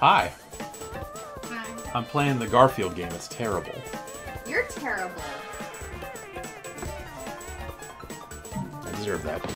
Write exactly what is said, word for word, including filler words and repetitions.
Hi. Hi. I'm playing the Garfield game. It's terrible. You're terrible. I deserve that.